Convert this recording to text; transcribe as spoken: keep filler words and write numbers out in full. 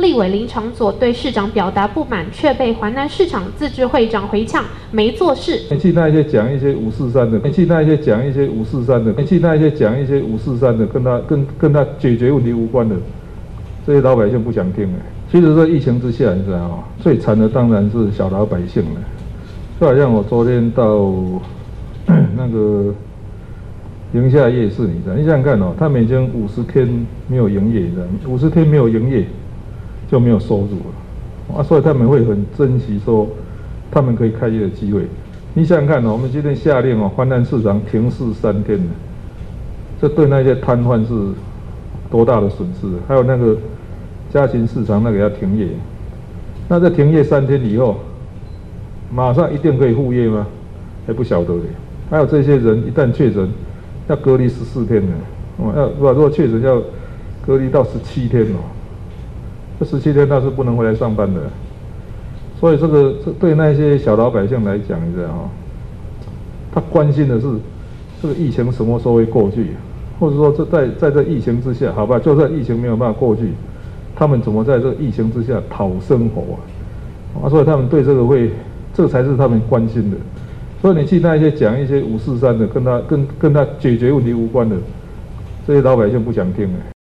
立委林长佐对市长表达不满，却被环南市场自治会长回呛没做事。 去那一些讲一些五四三的，去那一些讲一些五四三的，去那一些讲一些五四三的，跟他跟跟他解决问题无关的，这些老百姓不想听的。其实，在疫情之下，你知道吗？最惨的当然是小老百姓了。就好像我昨天到那个宁夏夜市，你知道？你想想看哦，他们已经五十天没有营业，你知道？五十天没有营业就没有收入了啊，所以他们会很珍惜说他们可以开业的机会。你想想看哦，我们今天下令哦，环南市场停市三天，这对那些摊贩是多大的损失？还有那个家禽市场那个要停业，那在停业三天以后，马上一定可以复业吗？还不晓得嘞。还有这些人一旦确诊，要隔离十四天呢，哦，要如果如果确诊要隔离到十七天哦，这十七天他是不能回来上班的。所以这个这对那些小老百姓来讲，你知道哈，他关心的是这个疫情什么时候会过去，或者说这在在这疫情之下，好吧，就算疫情没有办法过去，他们怎么在这个疫情之下讨生活啊？啊，所以他们对这个会，这个才是他们关心的。所以你去那一些讲一些五四三的，跟他跟跟他解决问题无关的，这些老百姓不想听的。